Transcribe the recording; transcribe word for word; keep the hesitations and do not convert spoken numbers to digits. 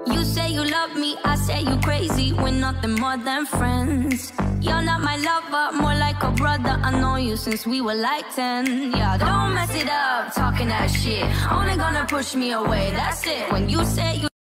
You say you love me, I say you crazy. We're nothing more than friends. You're not my lover, more like a brother. I know you since we were like ten. Yeah, don't mess it up, talking that shit. Only gonna push me away, that's it. When you say you